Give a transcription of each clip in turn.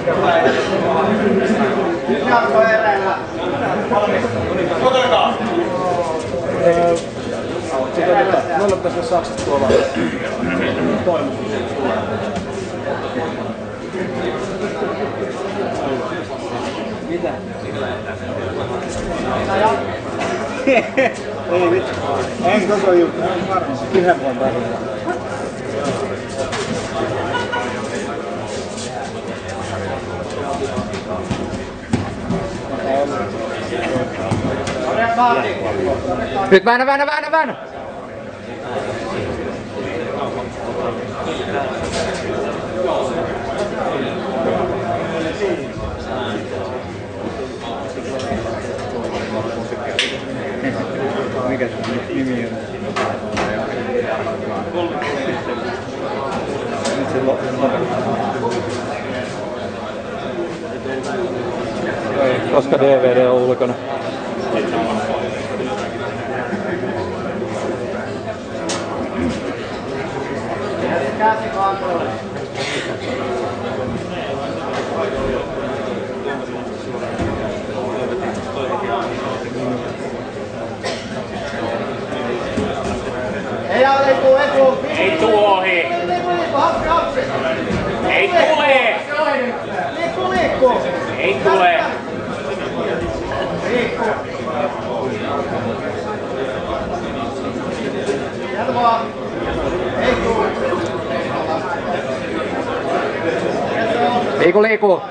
Jarkko eräillä. Otelkaa! Noilla pitäisi olla Saksasta tuolla toimus. Mitä? Ei vittu. En koko juttu. Yhden vuoden tarvitse. Nyt väännä! Mikä se nimi on? Nyt se koska DVD on ulkona. Käsi kantoon. Ei etu. Ei tuu ohi! Hapsi. Ei tule! Liikku. Ei tule! Liikku. Jätä vaan. Ei tuu. Liiku!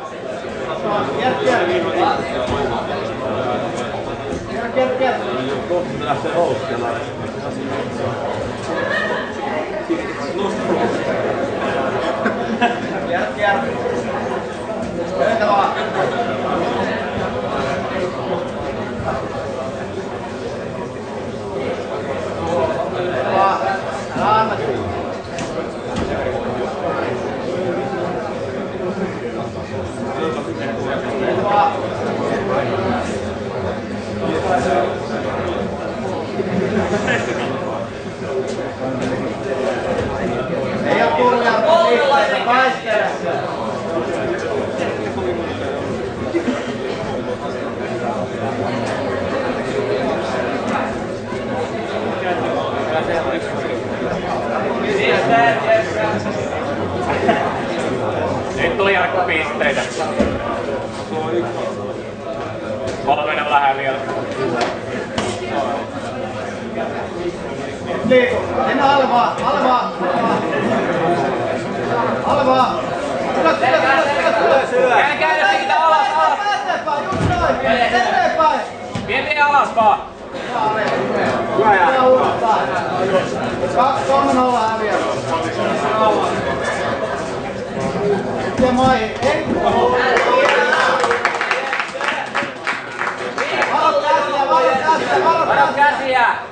Kierrä. Kohta lähtee houskella. Kierrä. Löytä vaan. Anna. Ei oo turja pisteitä, taistele! Nyt tuli Jarkko pisteitä. 3 vähän vielä. Liiku, sinne alle vaan. Käännä siitä alas! Eteenpäin, just noin! Eteenpäin! Vien alas vaan! Hyvä uudestaan! 2-3-0 häviää. Ja maihin. Ei! Varo käsiä! Varo käsiä!